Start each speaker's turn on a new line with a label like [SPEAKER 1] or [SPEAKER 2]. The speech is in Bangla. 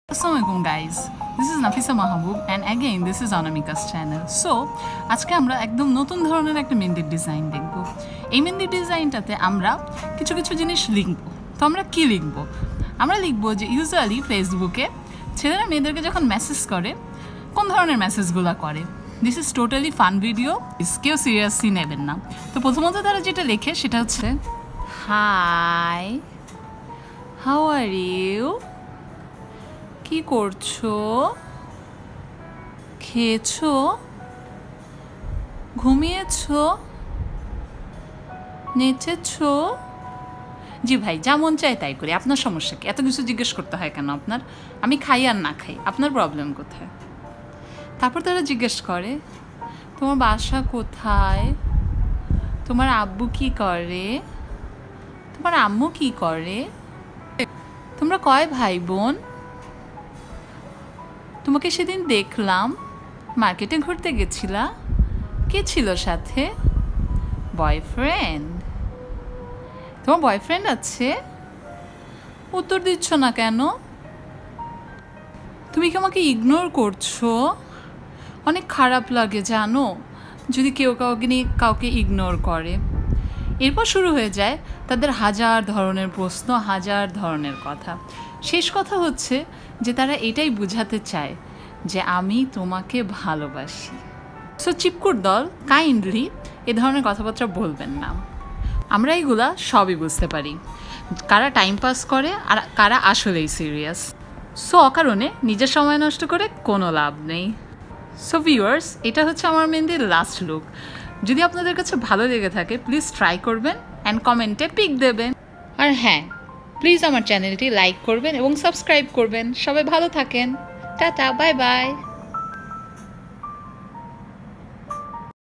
[SPEAKER 1] Assalamualaikum guys, this is Nafisa Mahabub and again this is Anamika's channel. So আজকে আমরা একদম নতুন ধরনের একটা মেহেন্দির ডিজাইন দেখব। এই মেহেন্দির ডিজাইনটাতে আমরা কিছু কিছু জিনিস লিখব। তো আমরা কি লিখব? আমরা লিখব যে ইউজুয়ালি ফেসবুকে ছেলেরা মেয়েদেরকে যখন মেসেজ করে কোন ধরনের মেসেজগুলো করে। This is totally fun video, কেউ সিরিয়াসলি নেবেন না। তো প্রথমত তারা যেটা লেখে সেটা হচ্ছে হাই, হাউ আর ইউ, কি করছো, খেয়েছো, ঘুমিয়েছো, নেচেছো? জি ভাই, যা মন চায় তাই করি, আপনার সমস্যা কি? এত কিছু জিজ্ঞেস করতে হয় কেন আপনার? আমি খাই আর না খাই, আপনার প্রবলেম কোথায়? তারপর তারা জিজ্ঞেস করে তোমার বাসা কোথায়, তোমার আব্বু কি করে, তোমার আম্মু কি করে, তোমরা কয় ভাই বোন, তোমাকে সেদিন দেখলাম মার্কেটে ঘুরতে গেছিলা, কে ছিল সাথে? বয়ফ্রেন্ড? তোমার বয়ফ্রেন্ড আছে? উত্তর দিচ্ছ না কেন? তুমি কি আমাকে ইগনোর করছো? অনেক খারাপ লাগে জানো যদি কেউ কাউকে ইগনোর করে। এরপর শুরু হয়ে যায় তাদের হাজার ধরনের প্রশ্ন, হাজার ধরনের কথা। শেষ কথা হচ্ছে যে তারা এটাই বোঝাতে চায় যে আমি তোমাকে ভালোবাসি। সো চিপকুর দল, কাইন্ডলি এ ধরনের কথাবার্তা বলবেন না। আমরা এইগুলা সবই বুঝতে পারি, কারা টাইম পাস করে আর কারা আসলেই সিরিয়াস। সো অকারণে নিজের সময় নষ্ট করে কোনো লাভ নেই। সো ভিউয়ার্স, এটা হচ্ছে আমার মেহেন্দির লাস্ট লুক। যদি আপনাদের কাছে ভালো লেগে থাকে প্লিজ ট্রাই করবেন অ্যান্ড কমেন্টে পিক দেবেন। আর হ্যাঁ, প্লিজ আমার চ্যানেলটি লাইক করবেন এবং সাবস্ক্রাইব করবেন। সবাই ভালো থাকেন, টাটা, বাই বাই।